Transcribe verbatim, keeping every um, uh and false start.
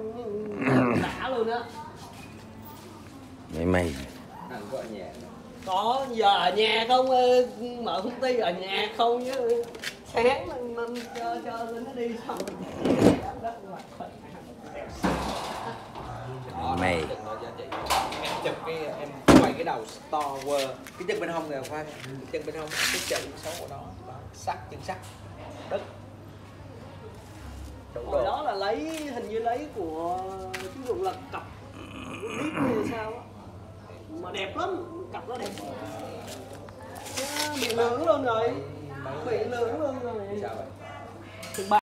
đã luôn á. Mày mày Anh có ở nhà. Có giờ ở nhà không, mở công ty ở nhà không chứ sáng mình, mình cho cho nó đi xong mày Em chụp cái em quay cái đầu Star Wars, cái chân bên hông này khoan, cái chân bên hông, cái chân xấu của nó, đó. Sắt chân sắt, đất. Đúng hồi rồi. đó là lấy hình như lấy của chú Dũng là cặp biết như sao á mà đẹp lắm, cặp nó đẹp bị lưỡng luôn rồi, bị lưỡng luôn rồi. Sao vậy?